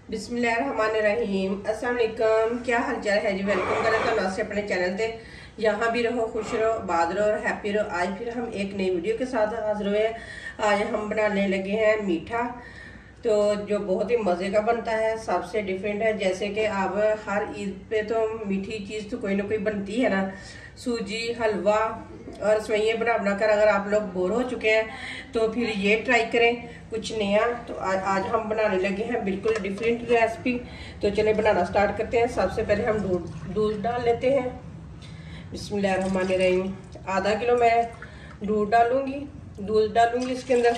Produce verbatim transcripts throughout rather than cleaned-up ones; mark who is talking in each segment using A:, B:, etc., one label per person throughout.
A: बिस्मिल्लाहिर्रहमानिर्रहीम। अस्सलाम वालेकुम। क्या हाल चाल है जी। वेलकम करें तो ना से अपने चैनल पे। यहाँ भी रहो, खुश रहो, आबाद रहो और हैप्पी रहो। आज फिर हम एक नई वीडियो के साथ हाजिर हुए हैं। आज हम बनाने लगे हैं मीठा, तो जो बहुत ही मज़े का बनता है, सबसे डिफरेंट है। जैसे कि अब हर ईद पे तो मीठी चीज़ तो कोई ना कोई बनती है ना, सूजी हलवा और सवैयाँ बना बना कर अगर आप लोग बोर हो चुके हैं तो फिर ये ट्राई करें कुछ नया। तो आज आज हम बनाने लगे हैं बिल्कुल डिफरेंट रेसिपी। तो चले बनाना स्टार्ट करते हैं। सबसे पहले हम दूध दूध डाल लेते हैं। बिस्मिल्लाहिर्रहमानिर्रहीम। आधा किलो मैं दूध डालूंगी दूध डालूंगी इसके अंदर।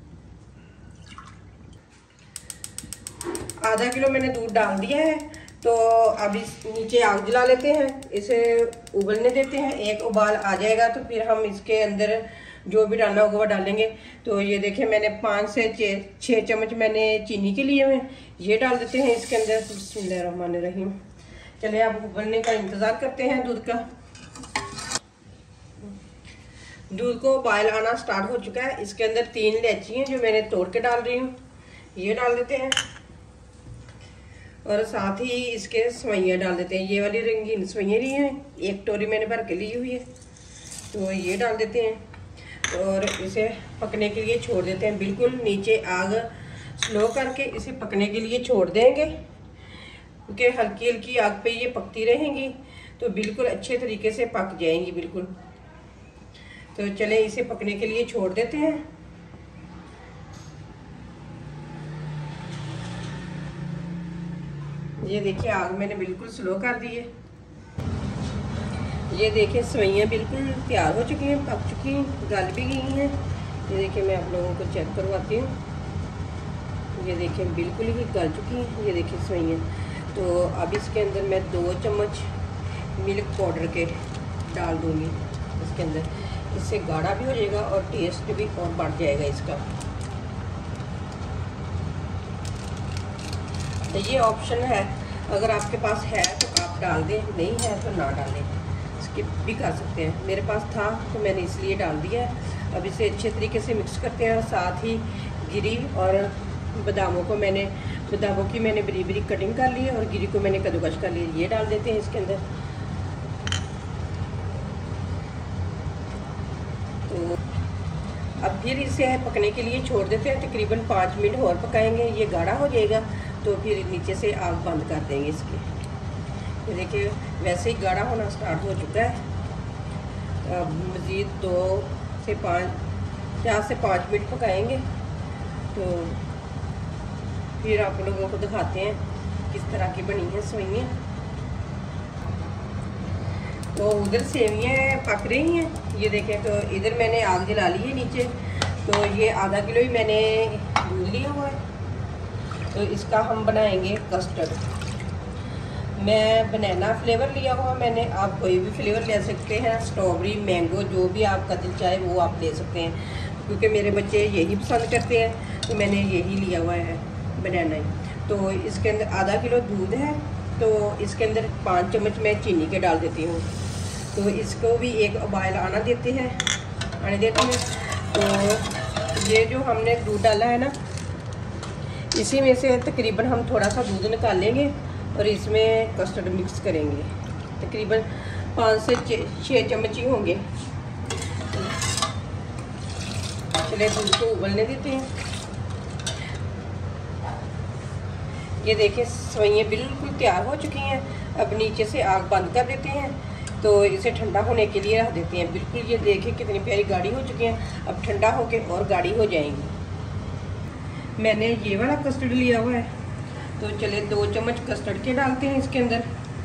A: आधा किलो मैंने दूध डाल दिया है। तो अब इस नीचे आग जला लेते हैं, इसे उबलने देते हैं। एक उबाल आ जाएगा तो फिर हम इसके अंदर जो भी डालना होगा वो डालेंगे। तो ये देखें, मैंने पाँच से छः चम्मच मैंने चीनी के लिए हुए, ये डाल देते हैं इसके अंदर। बिस्मिल्लाहिर्रहमानिर्रहीम। चलिए अब उबलने का इंतज़ार करते हैं दूध का। दूध को उबाल आना स्टार्ट हो चुका है। इसके अंदर तीन इलायची हैं जो मैंने तोड़ के डाल रही हूँ, ये डाल देते हैं। और साथ ही इसके सवैयाँ डाल देते हैं। ये वाली रंगीन सवैयाँ ली हैं, एक टोरी मैंने भर के ली हुई है, तो ये डाल देते हैं। और इसे पकने के लिए छोड़ देते हैं। बिल्कुल नीचे आग स्लो करके इसे पकने के लिए छोड़ देंगे, क्योंकि हल्की हल्की आग पे ये पकती रहेंगी तो बिल्कुल अच्छे तरीके से पक जाएंगी बिल्कुल। तो चले इसे पकने के लिए छोड़ देते हैं। ये देखिए आग मैंने बिल्कुल स्लो कर दी है। ये देखिए सवैयाँ बिल्कुल तैयार हो चुकी हैं, पक चुकी हैं, गल भी गई हैं। ये देखिए मैं आप लोगों को चेक करवाती हूँ। ये देखिए बिल्कुल ही गल चुकी हैं। ये देखिए सवैयाँ। तो अब इसके अंदर मैं दो चम्मच मिल्क पाउडर के डाल दूँगी इसके अंदर। इससे गाढ़ा भी हो जाएगा और टेस्ट भी और बढ़ जाएगा इसका। तो ये ऑप्शन है, अगर आपके पास है तो आप डाल दें, नहीं है तो ना डालें, स्किप भी कर सकते हैं। मेरे पास था तो मैंने इसलिए डाल दिया है। अब इसे अच्छे तरीके से मिक्स करते हैं। साथ ही गिरी और बादामों को मैंने बादामों की मैंने बरी बरी कटिंग कर ली है और गिरी को मैंने कद्दूकस कर लिया, ये डाल देते हैं इसके अंदर। तो अब फिर इसे पकने के लिए छोड़ देते हैं। तकरीबन पाँच मिनट और पकाएंगे, ये गाढ़ा हो जाएगा तो फिर नीचे से आग बंद कर देंगे इसके। ये देखिए वैसे ही गाढ़ा होना स्टार्ट हो चुका है। अब मज़ीद दो से पाँच चार से पाँच मिनट पकाएंगे तो फिर आप लोगों को दिखाते हैं किस तरह की बनी है सवैयाँ। तो उधर सेवियाँ पक रही हैं, ये देखें। तो इधर मैंने आग जला ली है नीचे। तो ये आधा किलो ही मैंने दूध लिया हुआ है। तो इसका हम बनाएंगे कस्टर्ड। मैं बनाना फ्लेवर लिया हुआ मैंने, आप कोई भी फ्लेवर ले सकते हैं, स्ट्रॉबेरी मैंगो जो भी आपका दिल चाहे वो आप ले सकते हैं, क्योंकि मेरे बच्चे यही पसंद करते हैं तो मैंने यही लिया हुआ है बनाना ही। तो इसके अंदर आधा किलो दूध है, तो इसके अंदर पाँच चम्मच मैं चीनी के डाल देती हूँ। तो इसको भी एक उबाल आना देते हैं आने देते हैं। तो ये जो हमने दूध डाला है ना, इसी में से तकरीबन हम थोड़ा सा दूध निकालेंगे और इसमें कस्टर्ड मिक्स करेंगे। तकरीबन पाँच से छः चम्मच ही होंगे। चलिए दूध को उबलने देते हैं। ये देखिए सवैयाँ बिल्कुल तैयार हो चुकी हैं। अब नीचे से आग बंद कर देते हैं, तो इसे ठंडा होने के लिए रख देते हैं। बिल्कुल ये देखिए कितनी प्यारी गाढ़ी हो चुकी हैं। अब ठंडा होके और गाढ़ी हो जाएंगी। मैंने ये वाला कस्टर्ड लिया हुआ है, तो चले दो चम्मच कस्टर्ड के डालते हैं इसके अंदर।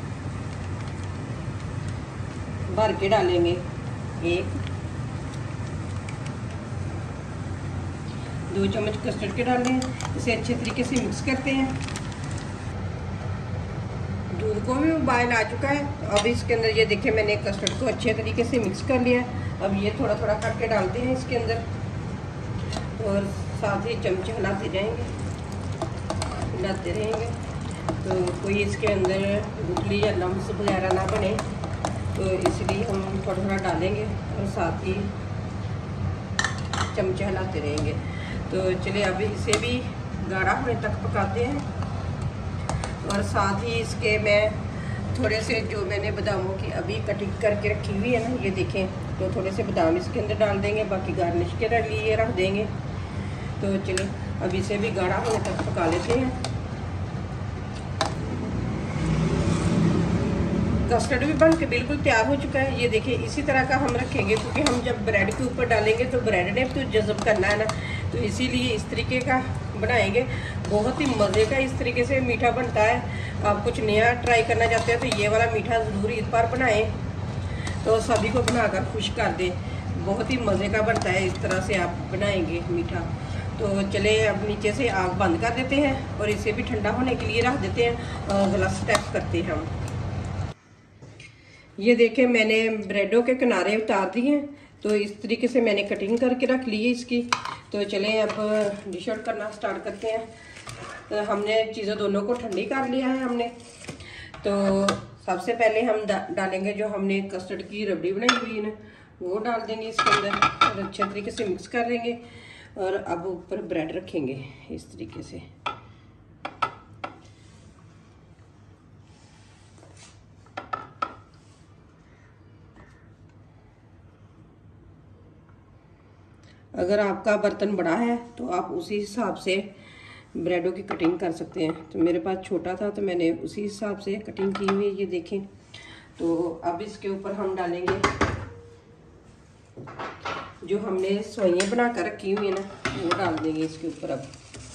A: भर के डालेंगे एक दो चम्मच कस्टर्ड के डालें। इसे अच्छे तरीके से मिक्स करते हैं। दूध को भी उबाल आ चुका है। तो अब इसके अंदर ये देखिए मैंने कस्टर्ड को अच्छे तरीके से मिक्स कर लिया है। अब ये थोड़ा थोड़ा करके डालते हैं इसके अंदर और साथ ही चमचे हिलाते जाएंगे हिलाते रहेंगे। तो कोई इसके अंदर गुठली या लम्स वगैरह ना बने, तो इसलिए हम थोड़ा थोड़ा डालेंगे और साथ ही चमचे हिलाते रहेंगे। तो चलिए अब इसे भी गाढ़ा होने तक पकाते हैं। और साथ ही इसके मैं थोड़े से जो मैंने बादामों की अभी कटिंग करके रखी हुई है ना, ये देखें, तो थोड़े से बादाम इसके अंदर डाल देंगे, बाकी गार्निश के लिए रख देंगे। तो चलिए अब इसे भी गाढ़ा होने तक पका लेते हैं। कस्टर्ड भी बन के बिल्कुल तैयार हो चुका है। ये देखिए इसी तरह का हम रखेंगे, क्योंकि हम जब ब्रेड के ऊपर डालेंगे तो ब्रेड ने तो जज़ब करना है ना, तो इसीलिए इस तरीके का बनाएंगे। बहुत ही मज़े का इस तरीके से मीठा बनता है। आप कुछ नया ट्राई करना चाहते हैं तो ये वाला मीठा ज़रूर इस बार बनाएं, तो सभी को बनाकर खुश कर दें। बहुत ही मज़े का बनता है, इस तरह से आप बनाएंगे मीठा। तो चले अब नीचे से आग बंद कर देते हैं और इसे भी ठंडा होने के लिए रख देते हैं और अगला स्टेप करते हैं हम। ये देखें मैंने ब्रेडों के किनारे उतार दिए हैं, तो इस तरीके से मैंने कटिंग करके रख ली है इसकी। तो चलें अब डिश आउट करना स्टार्ट करते हैं। तो हमने चीज़ें दोनों को ठंडी कर लिया है हमने। तो सबसे पहले हम डा, डालेंगे जो हमने कस्टर्ड की रबड़ी बनाई हुई है ना, वो डाल देंगे इसके अंदर और अच्छे तरीके से मिक्स कर देंगे। और अब ऊपर ब्रेड रखेंगे इस तरीके से। अगर आपका बर्तन बड़ा है तो आप उसी हिसाब से ब्रेडों की कटिंग कर सकते हैं। तो मेरे पास छोटा था तो मैंने उसी हिसाब से कटिंग की हुई है, ये देखें। तो अब इसके ऊपर हम डालेंगे जो हमने सोइयां बना कर रखी हुई है ना, वो डाल देंगे इसके ऊपर। अब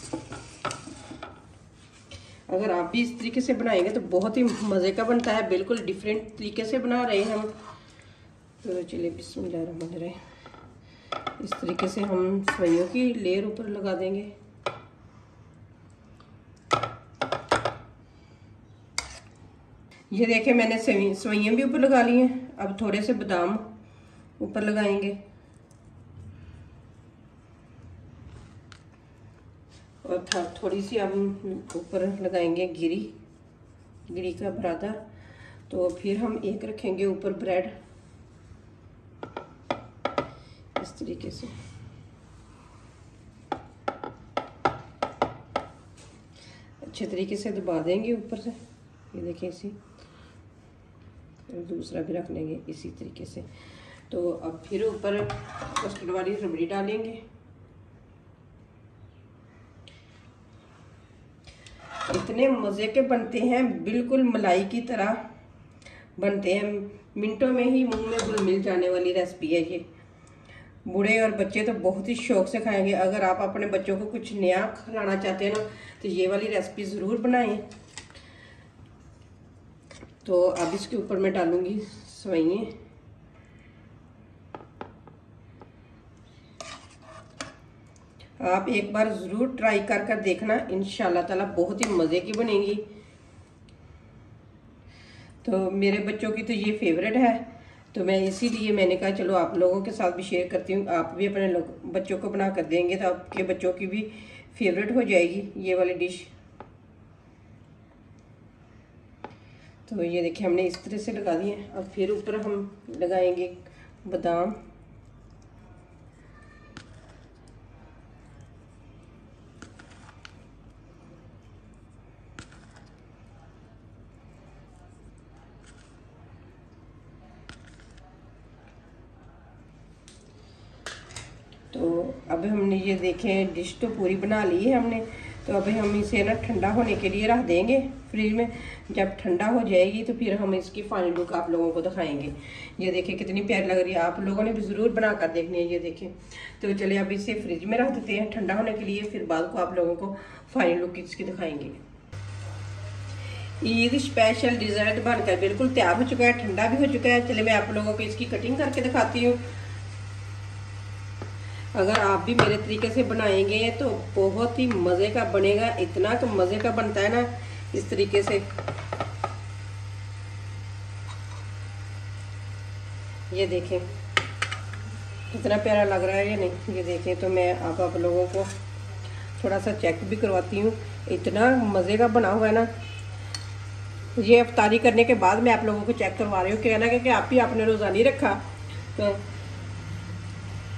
A: अगर आप भी इस तरीके से बनाएंगे तो बहुत ही मज़े का बनता है, बिल्कुल डिफरेंट तरीके से बना रहे हैं हम। तो चलिए बिस्मिल्लाहिर्रहमानिर्रहीम, इस तरीके से हम सोइयों की लेयर ऊपर लगा देंगे। ये देखें मैंने सोइयां भी ऊपर लगा ली हैं। अब थोड़े से बादाम ऊपर लगाएंगे और थोड़ी सी हम ऊपर लगाएंगे गिरी गिरी का बरादा। तो फिर हम एक रखेंगे ऊपर ब्रेड इस तरीके से। अच्छे तरीके से दबा देंगे ऊपर से, ये देखिए इसी, और दूसरा भी रख लेंगे इसी तरीके से। तो अब फिर ऊपर कस्टर्ड वाली रबड़ी डालेंगे। इतने मज़े के बनते हैं, बिल्कुल मलाई की तरह बनते हैं, मिनटों में ही मुंह में घुल मिल जाने वाली रेसिपी है ये। बूढ़े और बच्चे तो बहुत ही शौक से खाएंगे। अगर आप अपने बच्चों को कुछ नया खिलाना चाहते हैं ना, तो ये वाली रेसिपी ज़रूर बनाएं। तो अब इसके ऊपर मैं डालूंगी सेवइयां। आप एक बार ज़रूर ट्राई कर कर देखना, इंशाल्लाह ताला बहुत ही मज़े की बनेगी। तो मेरे बच्चों की तो ये फेवरेट है, तो मैं इसीलिए मैंने कहा चलो आप लोगों के साथ भी शेयर करती हूँ। आप भी अपने लोग बच्चों को बना कर देंगे तो आपके बच्चों की भी फेवरेट हो जाएगी ये वाली डिश। तो ये देखिए हमने इस तरह से लगा दिए। अब फिर ऊपर हम लगाएंगे बादाम। तो अब हमने ये देखें डिश तो पूरी बना ली है हमने। तो अभी हम इसे ना ठंडा होने के लिए रख देंगे फ्रिज में। जब ठंडा हो जाएगी तो फिर हम इसकी फाइनल लुक आप लोगों को दिखाएंगे। ये देखिए कितनी प्यारी लग रही है, आप लोगों ने भी ज़रूर बना कर देखनी है। ये देखें, तो चलिए अब इसे फ्रिज में रख देते हैं ठंडा होने के लिए, फिर बाद को आप लोगों को फाइनल लुक इसकी दिखाएंगे। ईद स्पेशल डिज़र्ट बनकर बिल्कुल तैयार हो चुका है, ठंडा भी हो चुका है। चलिए मैं आप लोगों को इसकी कटिंग करके दिखाती हूँ। अगर आप भी मेरे तरीके से बनाएंगे तो बहुत ही मज़े का बनेगा। इतना तो मज़े का बनता है ना इस तरीके से। ये देखें कितना प्यारा लग रहा है या नहीं। ये देखें, तो मैं आप आप लोगों को थोड़ा सा चेक भी करवाती हूँ। इतना मज़े का बना हुआ है ना। ये अफ्तारी करने के बाद मैं आप लोगों को चेक करवा रही हूँ, कहना कि आप ही आपने रोज़ा नहीं रखा। तो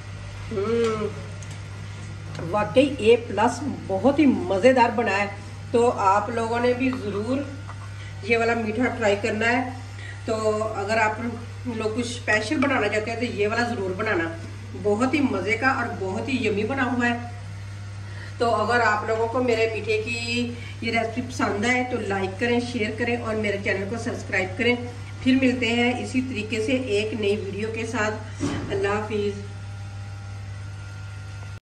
A: वाकई ए प्लस बहुत ही मज़ेदार बना है। तो आप लोगों ने भी ज़रूर ये वाला मीठा ट्राई करना है। तो अगर आप लोग कुछ स्पेशल बनाना चाहते हैं तो ये वाला ज़रूर बनाना, बहुत ही मज़े का और बहुत ही यम्मी बना हुआ है। तो अगर आप लोगों को मेरे मीठे की ये रेसिपी पसंद आए तो लाइक करें, शेयर करें और मेरे चैनल को सब्सक्राइब करें। फिर मिलते हैं इसी तरीके से एक नई वीडियो के साथ। अल्लाह हाफिज़।